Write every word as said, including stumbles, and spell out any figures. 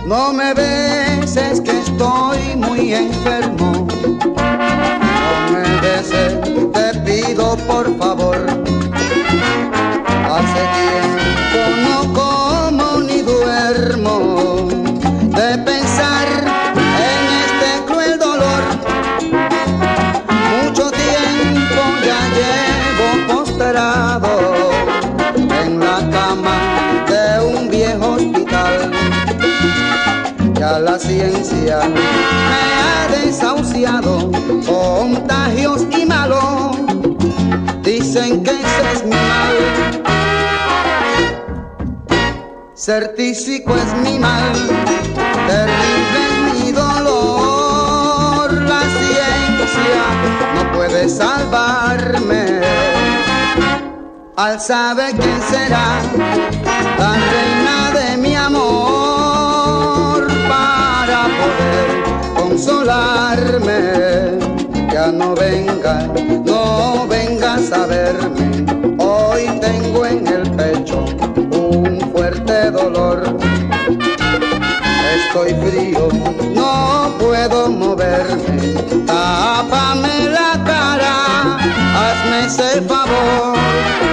No me beses que estoy muy enfermo. No me beses, te pido por favor. Hace tiempo no como ni duermo de pensar en este cruel dolor. Mucho tiempo ya llevo postrado en la cama de un viejo hospital. Ya la ciencia me ha desahuciado, contagios y malos dicen que ese es mi mal. Certífico es mi mal, terrible es mi dolor. La ciencia no puede salvarme. Al saber quién será la reina de mi amor para poder consolarme. Ya no vengas, no vengas a verme. Hoy tengo en el pecho un fuerte dolor. Estoy frío, no puedo moverme. Tápame la cara, hazme ese favor.